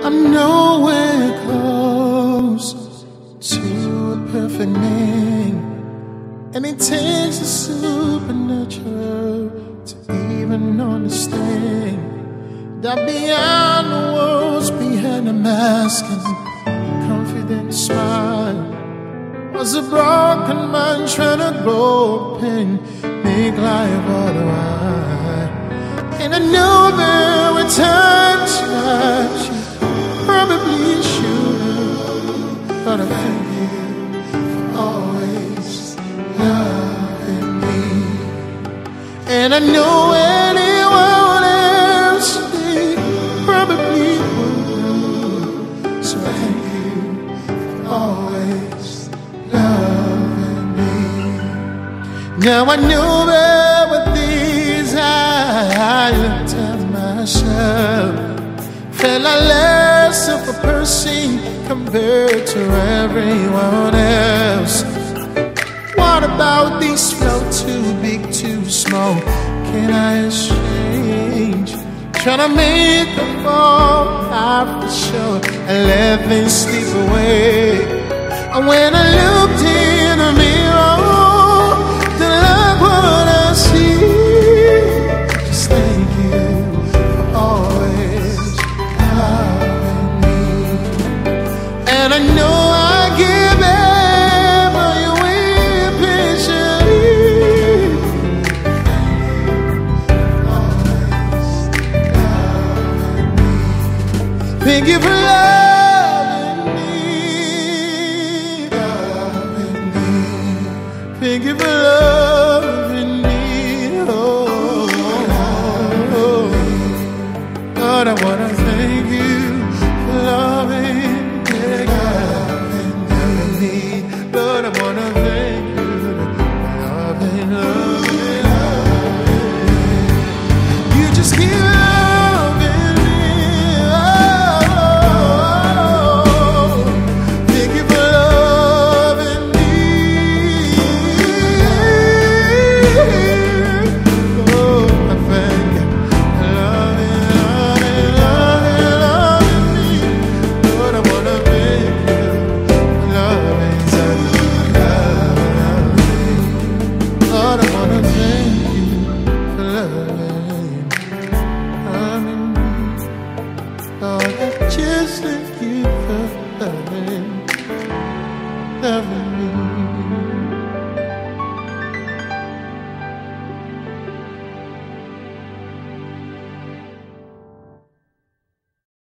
I'm nowhere close to a perfect man, and it takes a supernatural to even understand that beyond the words, behind the mask and confident smile, was a broken man trying to grow up and make life otherwise. And I know there were times that you probably should, but I thank you for always loving me. And I know anyone else they probably would, so I thank you for always loving me. Now I know there were things I looked at myself, felt like less of a person compared to everyone else. What about this flow? Too big, too small? Can I exchange? Trying to make a fall after sure and let them slip away. And when I looked in the mirror, then look what I see. Just thank you for always loving me. And I know I give ever you wait patiently. Thank you for loving me. Thank you for loving me. Oh, Lord, I want to thank you for loving me. Lord, I want to thank you for loving, you just keep loving me. Oh, thank you for loving me. Oh, I thank you for loving me. Lord, I want to thank you for loving me. Lord, I want to thank you for loving me. Lord, I just thank you for loving me.